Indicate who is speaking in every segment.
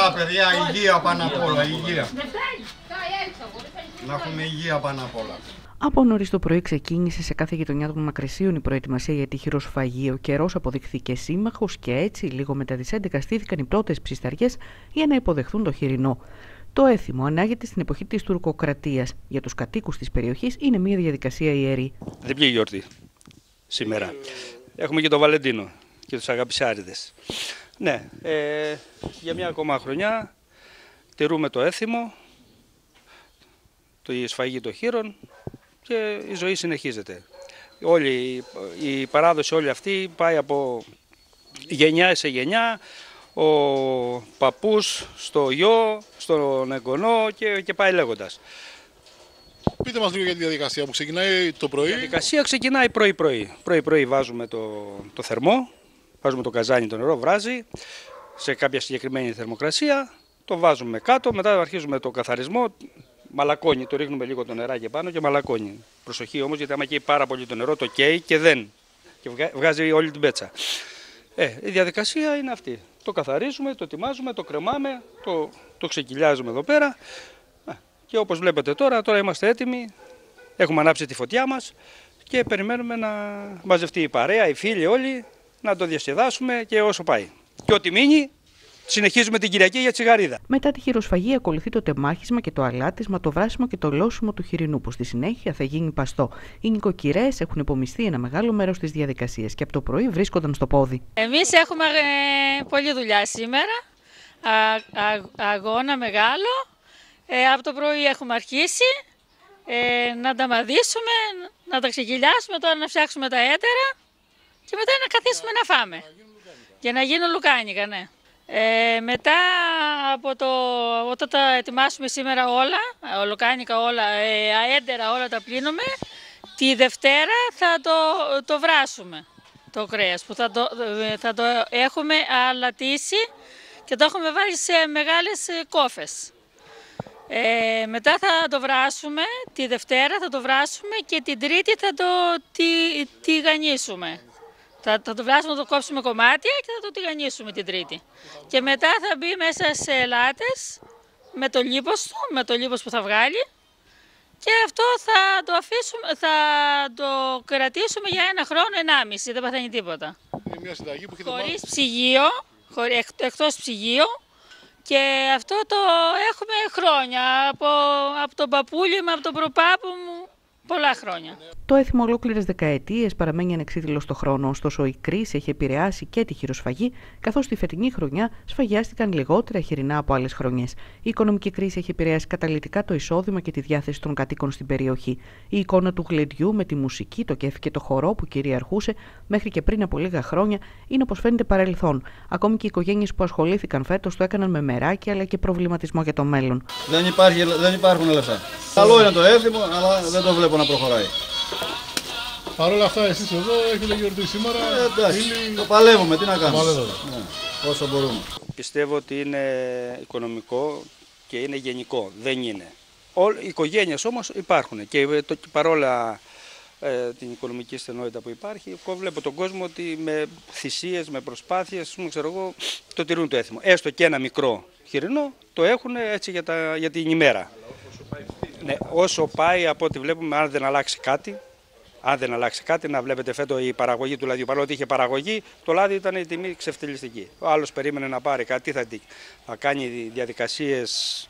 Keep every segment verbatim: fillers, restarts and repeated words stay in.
Speaker 1: Καλά παιδιά, υγεία πάνω απ' όλα, υγεία. Να έχουμε υγεία πάνω απ' όλα.
Speaker 2: Από νωρίς το πρωί ξεκίνησε σε κάθε γειτονιά των Μακρυσίων η προετοιμασία για τη χειροσφαγή. Ο καιρός αποδειχθήκε σύμμαχος και έτσι, λίγο μετά τις έντεκα, στήθηκαν οι πρώτες ψισταριές για να υποδεχθούν το χοιρινό. Το έθιμο ανάγεται στην εποχή της τουρκοκρατίας. Για τους κατοίκους της περιοχής είναι μια διαδικασία ιερή.
Speaker 3: Δεν πήγε γιορτή σήμερα. Έχουμε και τον Βαλεντίνο και τους αγαπησάριδες. Ναι, ε, για μια ακόμα χρονιά τηρούμε το έθιμο, η σφαγή των χείρων και η ζωή συνεχίζεται. Όλη, η παράδοση όλη αυτή πάει από γενιά σε γενιά, ο παππούς στο γιο, στον εγγονό και, και πάει λέγοντας.
Speaker 4: Πείτε μας λίγο για τη διαδικασία που ξεκινάει το πρωί.
Speaker 3: Η διαδικασία ξεκινάει πρωί-πρωί. Πρωί-πρωί βάζουμε το, το θερμό, βάζουμε το καζάνι, το νερό, βράζει σε κάποια συγκεκριμένη θερμοκρασία, το βάζουμε κάτω, μετά αρχίζουμε το καθαρισμό, μαλακώνει, το ρίχνουμε λίγο το νεράκι πάνω και μαλακώνει. Προσοχή όμως, γιατί άμα καίει πάρα πολύ το νερό, το καίει και δεν, και βγάζει όλη την πέτσα. Ε, η διαδικασία είναι αυτή. Το καθαρίζουμε, το ετοιμάζουμε, το κρεμάμε, το, το ξεκυλιάζουμε εδώ πέρα. Και όπως βλέπετε τώρα, τώρα είμαστε έτοιμοι, έχουμε ανάψει τη φωτιά μας και περιμένουμε να μαζευτεί η παρέα, οι φίλοι όλοι, να το διασκεδάσουμε και όσο πάει. Και ό,τι μείνει, συνεχίζουμε την Κυριακή για τσιγαρίδα.
Speaker 2: Μετά τη χειροσφαγή ακολουθεί το τεμάχισμα και το αλάτισμα, το βράσιμο και το λόσιμο του χοιρινού, που στη συνέχεια θα γίνει παστό. Οι νοικοκυρές έχουν υπομειστεί ένα μεγάλο μέρος της διαδικασίας και από το πρωί βρίσκονταν στο πόδι.
Speaker 5: Εμείς έχουμε ε, πολλή δουλειά σήμερα, α, α, αγώνα μεγάλο. Ε, από το πρωί έχουμε αρχίσει ε, να τα μαδίσουμε, να τα ξεκυλιάσουμε, τώρα να φτιάξουμε τα έντερα και μετά να καθίσουμε να φάμε. Για να γίνουν λουκάνικα, ναι. Ε, μετά από το, όταν τα ετοιμάσουμε σήμερα όλα, λουκάνικα όλα, ε, αέντερα όλα τα πλύνουμε, τη Δευτέρα θα το, το βράσουμε το κρέας που θα το, θα το έχουμε αλατίσει και το έχουμε βάλει σε μεγάλες κόφες. Ε, μετά θα το βράσουμε, τη Δευτέρα θα το βράσουμε και την Τρίτη θα το τη, τηγανίσουμε. Θα, θα το βράσουμε, θα το κόψουμε κομμάτια και θα το τηγανίσουμε την Τρίτη. Και μετά θα μπει μέσα σε λάτες με το λίπος του, με το λίπος που θα βγάλει. Και αυτό θα το αφήσουμε, θα το κρατήσουμε για ένα χρόνο, ενάμιση, δεν παθαίνει τίποτα.
Speaker 4: Είναι μια συνταγή που
Speaker 5: χωρίς ψυγείο, χωρί, εκτός ψυγείο. Και αυτό το έχουμε χρόνια, από, από τον παππούλι μου, από τον προπάπου μου, πολλά χρόνια.
Speaker 2: Το έθιμο ολόκληρες δεκαετίες παραμένει ανεξίδηλο στο χρόνο, ωστόσο η κρίση έχει επηρεάσει και τη χειροσφαγή, καθώς τη φετινή χρονιά σφαγιάστηκαν λιγότερα χοιρινά από άλλες χρονιές. Η οικονομική κρίση έχει επηρεάσει καταλυτικά το εισόδημα και τη διάθεση των κατοίκων στην περιοχή. Η εικόνα του γλεντιού με τη μουσική, το κέφι και το χορό που κυριαρχούσε μέχρι και πριν από λίγα χρόνια είναι, όπως φαίνεται, παρελθόν. Ακόμη και οι οικογένειες που ασχολήθηκαν φέτος το έκαναν με μεράκι αλλά και προβληματισμό για το μέλλον.
Speaker 1: Δεν, υπάρχει, δεν υπάρχουν λεφτά. Καλό είναι το έθιμο, αλλά δεν το βλέπω να προχωράει.
Speaker 4: Παρ' όλα αυτά, εσείς εδώ έχετε γιορτή σήμερα.
Speaker 1: Ε, εντάξει, είναι... το παλεύουμε, τι να κάνουμε. Ναι, όσο μπορούμε.
Speaker 3: Πιστεύω ότι είναι οικονομικό και είναι γενικό. Δεν είναι. Όλ, οι οικογένειες όμως υπάρχουν και το, παρόλα ε, την οικονομική στενότητα που υπάρχει, εγώ βλέπω τον κόσμο ότι με θυσίες, με προσπάθειες, ξέρω εγώ, το τηρούν το έθιμο. Έστω και ένα μικρό χοιρινό το έχουν έτσι για, τα, για την ημέρα. Ναι, όσο πάει από ό,τι βλέπουμε, αν δεν αλλάξει κάτι, αν δεν αλλάξει κάτι, να βλέπετε φέτος η παραγωγή του λαδιού. Παρόλο ότι είχε παραγωγή, το λάδι ήταν η τιμή ξεφτυλιστική. Ο άλλος περίμενε να πάρει κάτι, θα, θα κάνει διαδικασίες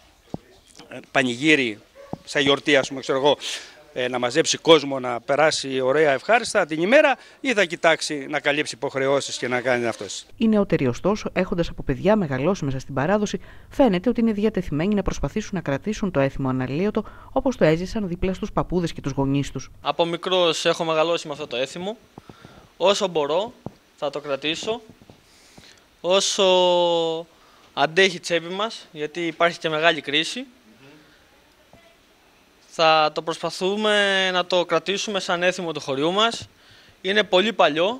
Speaker 3: πανηγύρι, σαν γιορτή, ας πούμε, ξέρω εγώ, να μαζέψει κόσμο, να περάσει ωραία ευχάριστα την ημέρα, ή θα κοιτάξει να καλύψει υποχρεώσεις και να κάνει αυτός.
Speaker 2: Οι νεότεροι, ωστόσο, έχοντας από παιδιά μεγαλώσει μέσα στην παράδοση, φαίνεται ότι είναι διατεθειμένοι να προσπαθήσουν να κρατήσουν το έθιμο αναλύωτο όπως το έζησαν δίπλα στους παππούδες και τους γονείς τους.
Speaker 6: Από μικρός έχω μεγαλώσει με αυτό το έθιμο. Όσο μπορώ θα το κρατήσω. Όσο αντέχει η τσέπη μας, γιατί υπάρχει και μεγάλη κρίση. Θα το προσπαθούμε να το κρατήσουμε σαν έθιμο του χωριού μας. Είναι πολύ παλιό.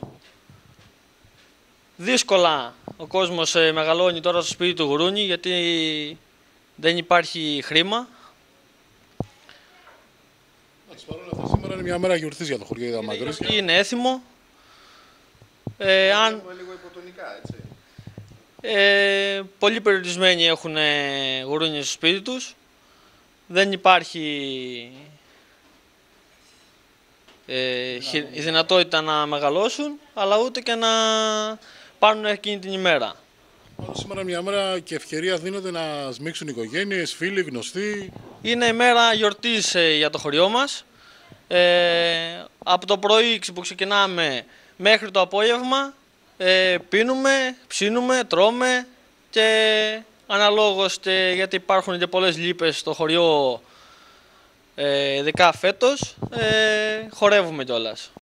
Speaker 6: Δύσκολα ο κόσμος μεγαλώνει τώρα στο σπίτι του γουρούνι, γιατί δεν υπάρχει χρήμα.
Speaker 4: Παρόλα αυτά, σήμερα είναι μια μέρα γιορτής για το χωριό για τα Μακρύσια.
Speaker 6: Είναι έθιμο. Ε, αν...
Speaker 1: λίγο υποτονικά, έτσι.
Speaker 6: Ε, πολύ περιορισμένοι έχουν γουρούνια στο σπίτι τους. Δεν υπάρχει ε, η δυνατότητα να μεγαλώσουν, αλλά ούτε και να πάρουν εκείνη την ημέρα.
Speaker 4: Πάντως σήμερα μια μέρα και ευκαιρία δίνεται να σμίξουν οικογένειες, φίλοι, γνωστοί.
Speaker 6: Είναι η μέρα γιορτής ε, για το χωριό μας. Ε, από το πρωί που ξεκινάμε μέχρι το απόγευμα ε, πίνουμε, ψήνουμε, τρώμε και αναλόγως και, γιατί υπάρχουν και πολλές λύπες στο χωριό, ε, ειδικά φέτος, ε, χορεύουμε κιόλας.